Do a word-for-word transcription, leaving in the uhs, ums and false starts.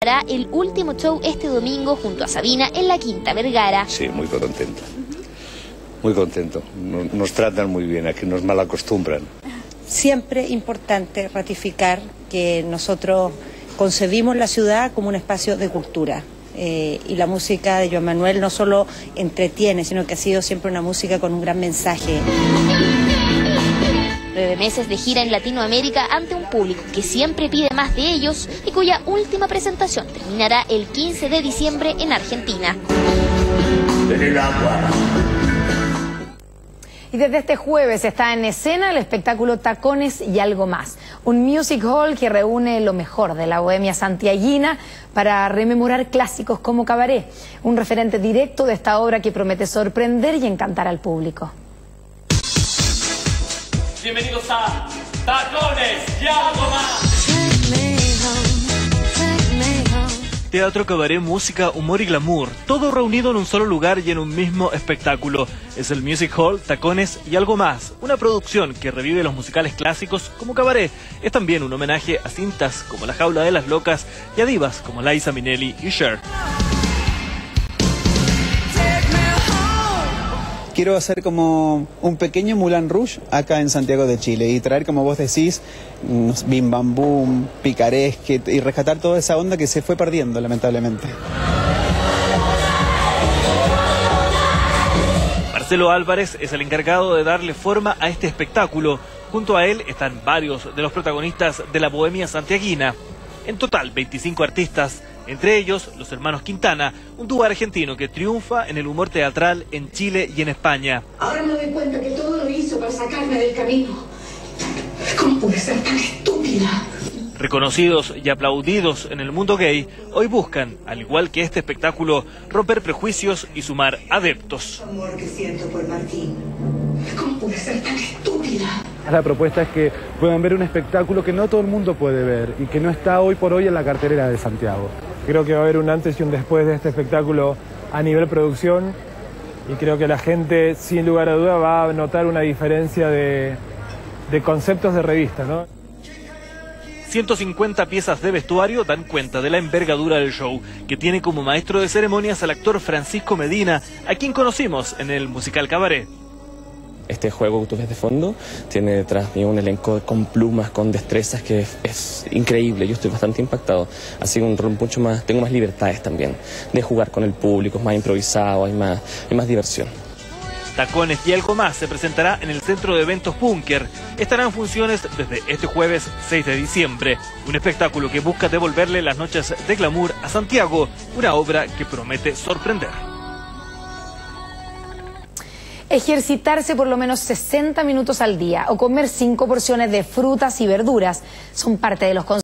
dará el último show este domingo junto a Sabina en la Quinta Vergara. Sí, muy contento. Muy contento. Nos tratan muy bien, aquí nos malacostumbran. Siempre importante ratificar que nosotros concebimos la ciudad como un espacio de cultura. Eh, y la música de Joan Manuel no solo entretiene, sino que ha sido siempre una música con un gran mensaje. Nueve meses de gira en Latinoamérica ante un público que siempre pide más de ellos y cuya última presentación terminará el quince de diciembre en Argentina. En el agua. Y desde este jueves está en escena el espectáculo Tacones y algo más, un music hall que reúne lo mejor de la bohemia santiaguina para rememorar clásicos como Cabaret, un referente directo de esta obra que promete sorprender y encantar al público. Bienvenidos a Tacones y algo más. Teatro, cabaret, música, humor y glamour, todo reunido en un solo lugar y en un mismo espectáculo. Es el Music Hall, Tacones y algo más, una producción que revive los musicales clásicos como Cabaret. Es también un homenaje a cintas como La Jaula de las Locas y a divas como Liza Minnelli y Cher. Quiero hacer como un pequeño Moulin Rouge acá en Santiago de Chile y traer, como vos decís, bim bam boom, picaresque y rescatar toda esa onda que se fue perdiendo lamentablemente. Marcelo Álvarez es el encargado de darle forma a este espectáculo. Junto a él están varios de los protagonistas de la bohemia santiaguina. En total, veinticinco artistas, entre ellos los hermanos Quintana, un dúo argentino que triunfa en el humor teatral en Chile y en España. Ahora me doy cuenta que todo lo hizo para sacarme del camino. ¿Cómo pude ser tan estúpida? Reconocidos y aplaudidos en el mundo gay, hoy buscan, al igual que este espectáculo, romper prejuicios y sumar adeptos. El amor que siento por Martín. ¿Cómo pude ser tan estúpida? La propuesta es que puedan ver un espectáculo que no todo el mundo puede ver y que no está hoy por hoy en la cartelera de Santiago. Creo que va a haber un antes y un después de este espectáculo a nivel producción y creo que la gente, sin lugar a duda, va a notar una diferencia de, de conceptos de revista, ¿no? ciento cincuenta piezas de vestuario dan cuenta de la envergadura del show, que tiene como maestro de ceremonias al actor Francisco Medina, a quien conocimos en el musical Cabaret. Este juego que tú ves de fondo tiene detrás mío un elenco con plumas, con destrezas que es, es increíble. Yo estoy bastante impactado. Así un rol mucho más, tengo más libertades también de jugar con el público, es más improvisado, hay más, hay más diversión. Tacones y algo más se presentará en el Centro de Eventos Búnker. Estará en funciones desde este jueves seis de diciembre. Un espectáculo que busca devolverle las noches de glamour a Santiago, una obra que promete sorprender. Ejercitarse por lo menos sesenta minutos al día o comer cinco porciones de frutas y verduras son parte de los consejos